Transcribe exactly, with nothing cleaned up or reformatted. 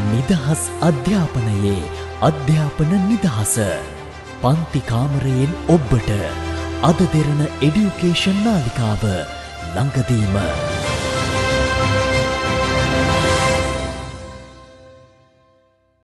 නිදහස් අධ්‍යාපනයේ අධ්‍යාපන නිදහස. පන්ති කාමරයෙන් ඔබට අද දෙරණ එඩියුකේෂන් නාලිකාව ළඟදීම.